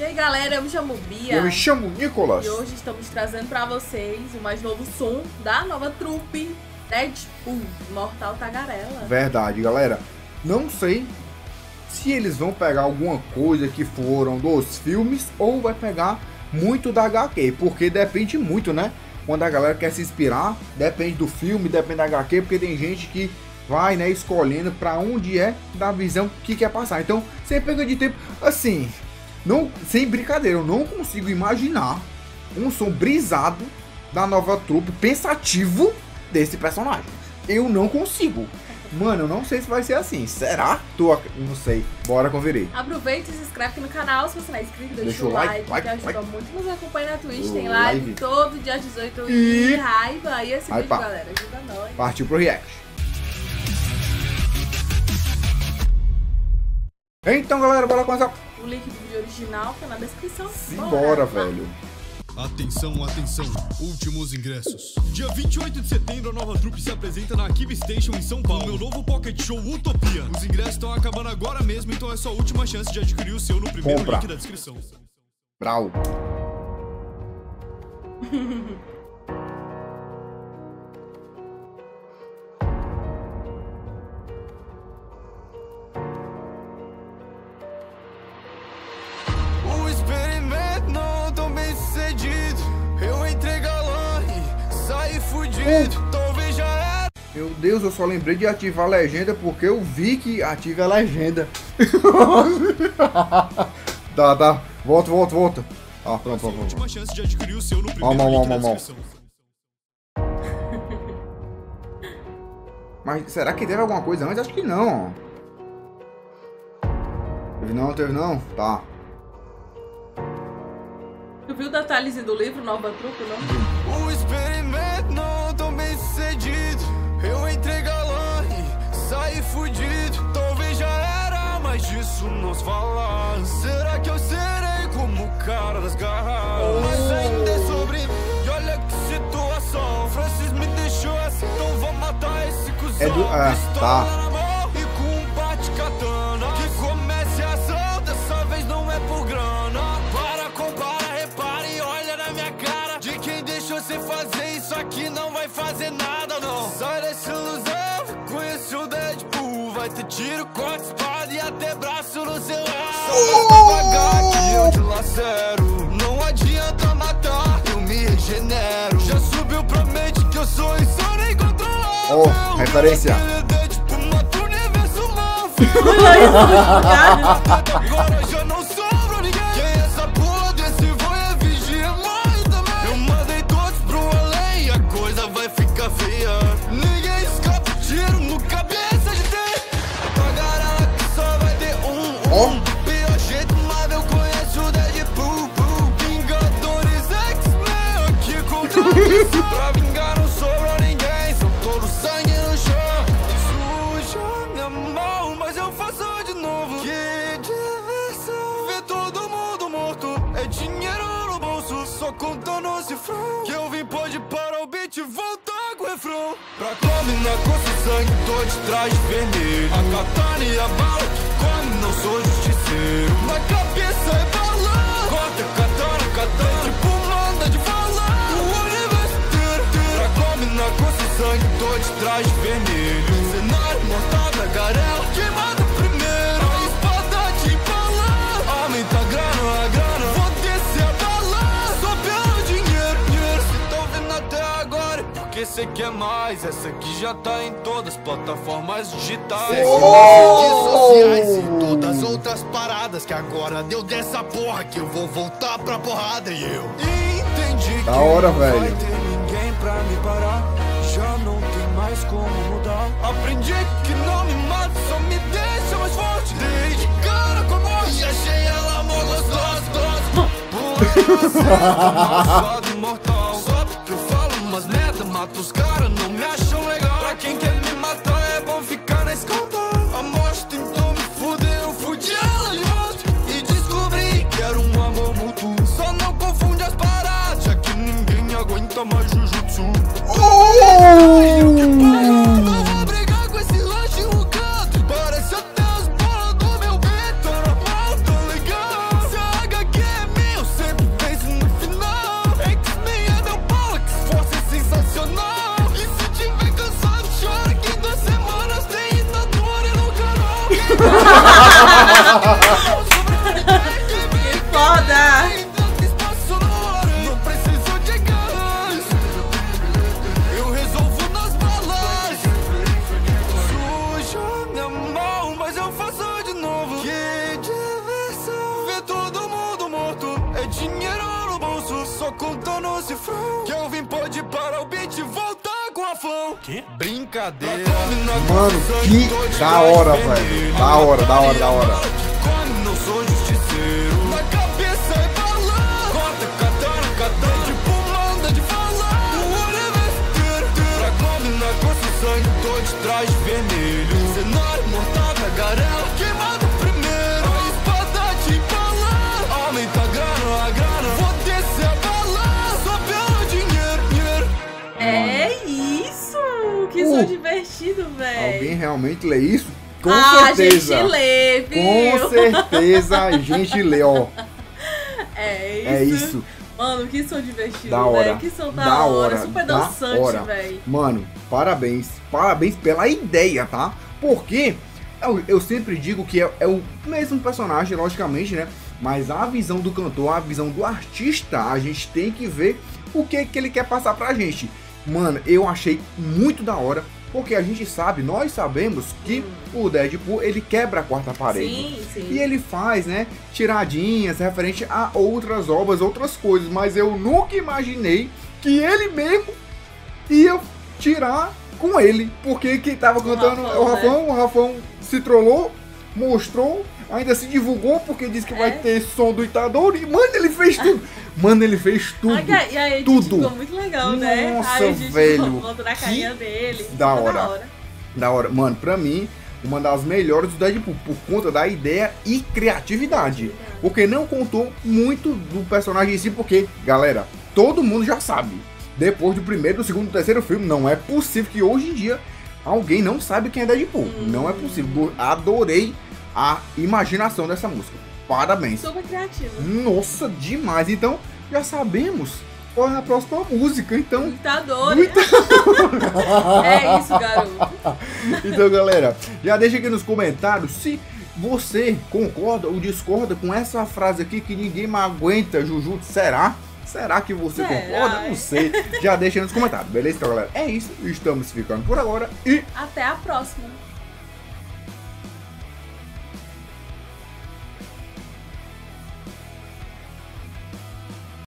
E aí galera, eu me chamo Bia. Eu me chamo Nicolas. E hoje estamos trazendo pra vocês o mais novo som da nova trupe Deadpool, Mortal Tagarela. Verdade, galera. Não sei se eles vão pegar alguma coisa que foram dos filmes ou vai pegar muito da HQ, porque depende muito, né? Quando a galera quer se inspirar, depende do filme, depende da HQ, porque tem gente que vai, né, escolhendo pra onde é da visão que quer passar. Então, sem perda de tempo, assim, não, sem brincadeira, eu não consigo imaginar um som brisado da nova trupe pensativo desse personagem. Eu não consigo. Mano, eu não sei se vai ser assim. Será? Não sei. Bora conferir. Aproveita e se inscreve aqui no canal. Se você não é inscrito, deixa o like, que ajuda muito. Nos acompanha na Twitch. Tem live todo dia 18 de raiva. E esse vídeo, galera, ajuda nós. Partiu pro react. Então, galera, bora começar. O link do vídeo original tá na descrição. Simbora, velho. Atenção, atenção, últimos ingressos. Dia 28 de setembro, a nova trupe se apresenta na Kiwi Station em São Paulo. Meu novo Pocket Show Utopia. Os ingressos estão acabando agora mesmo, então é sua última chance de adquirir o seu no primeiro link da descrição. Brau. O experimento não tão bem sucedido. Eu entrei galã e saí fudido. Talvez já era. Meu Deus, eu só lembrei de ativar a legenda porque eu vi que ativa a legenda. Tá. Volta. Ah, pronto. Última chance de adquirir o seu no primeiro link da descrição. Mas será que teve alguma coisa antes? Acho que não. Teve não? Tá. Tu viu o detalhezinho do livro, Nova Trupe, não? O experimento não tão bem sucedido. Eu entrei galã e saí fudido. Talvez já era, mas disso não se fala. Será que eu serei como o cara das garras? Mas ainda é sobre mim. E olha que situação. Francis me deixou assim, então vou matar esse cuzão. Tá. Na mão e com um bate-katana. Que comece a ação, dessa vez não é por grana. Para, compara, repara e olha na minha cara. De quem deixou você fazer isso aqui não vai fazer nada, não. Sai dessa ilusão, conhece o Deadpool. Vai ter tiro, corte, espada e até braço no seu ar. Devagar que eu te lacero. Não adianta matar, eu me regenero. Já subiu pra mente que eu sou insano e incontrolável. Oh, referência. Agora já não sobra ninguém. Quem é essa porra desse vô é vigia mãe também. Eu mandei todos pro além, a coisa vai ficar feia. Ninguém escapa, tiro no cabeça de ter. Tagarela que só vai ter um. Pior jeito, mas eu conheço o Deadpool. Vingadores X-Men aqui contra isso. Pra vingar não sobra ninguém, são todos sangue no chão. Suja minha mão, mas eu faço de novo. Que diversão, ver todo mundo morto. É dinheiro no bolso, só contando o cifrão. Que eu vim pode parar o beat e voltar com o refrão. Pra combinar com esse sangue, tô de traje vermelho. A katana e a bala que come, não sou justiceiro. Na cabeça é balão, corta katana, tipo manda de balão. O universo inteiro, pra combinar com esse sangue, tô de traje vermelho. Cenário mortal da garela, quem mata primeiro. A espada te empala, aumenta a grana. Vou descer a bala, só pelo dinheiro. Se tão vendo até agora, porque cê quer mais. Essa aqui já tá em todas as plataformas digitais. Redes sociais e todas as outras paradas. Que agora deu dessa porra que eu vou voltar pra porrada. E eu entendi Da hora, que não vai velho. ter ninguém pra me parar. Já não tem mais como mudar. Aprendi que não me mata, só me deixa mais forte. Dei de cara com a morte, achei ela mó gostosa. Pulando imortal. Só porque eu falo umas merda, mato os caras, não me acham legal. Pra quem quer me matar é bom ficar na escolta. A morte tentou me fuder, eu fudi ela de volta. E descobri que era um amor mútuo. Só não confunde as paradas, já que ninguém aguenta mais Jujutsu. Eu que paro, não vou brigar com esse lanche rugado. Parece até as bolas do meu beat, tá na mão, tá ligado? Se a HQ contando o cifrão. Que eu vim pode parar o beat e voltar com a fã. Que? Brincadeira. Mano, que da hora, velho. Da hora. Come, não sou justiceiro. Na cabeça é bala. Corta, katana, tipo manda de falar. O olho é besteira. Pra combinar com esse sangue, tô de traje vermelho. Cenário mortal, tagarela, queimado primeiro. A espada te embalar. Aumenta a grana, vou descer a bala. Só pelo dinheiro. É isso! Que som divertido, velho. Alguém realmente lê isso? Com certeza. A gente lê, viu? Com certeza a gente lê, ó. É isso. Mano, que som divertido, da hora. Véio. Que som da hora. Super dançante, velho. Mano, parabéns. Parabéns pela ideia, tá? Porque eu sempre digo que é o mesmo personagem, logicamente, né? Mas a visão do cantor, a visão do artista, a gente tem que ver o que ele quer passar pra gente. Mano, eu achei muito da hora. Porque a gente sabe, nós sabemos que o Deadpool, ele quebra a quarta parede. Sim. E ele faz, né, tiradinhas referente a outras obras, outras coisas. Mas eu nunca imaginei que ele mesmo ia tirar com ele. Porque quem tava cantando é o Rafão se trollou, mostrou, ainda se divulgou porque disse que vai ter som do Itadori. E, mano, ele fez tudo. Mano, ele fez tudo. E aí, tudo. Ficou muito legal, né? Nossa, aí a gente velho. Volta na carinha dele. Da hora. Mano, pra mim, uma das melhores do Deadpool, por conta da ideia e criatividade. Porque não contou muito do personagem em si, porque, galera, todo mundo já sabe. Depois do primeiro, do segundo, do terceiro filme, não é possível que hoje em dia alguém não saiba quem é Deadpool. Não é possível. Adorei a imaginação dessa música. Parabéns. Super criativa. Nossa, demais. Então, já sabemos qual é a próxima música. Então, Itadori. É isso, garoto. Então, galera, já deixa aqui nos comentários se você concorda ou discorda com essa frase aqui que ninguém mais aguenta, Jujutsu. Será que você concorda? Não sei. Já deixa nos comentários, beleza? Então, galera, é isso. Estamos ficando por agora e até a próxima.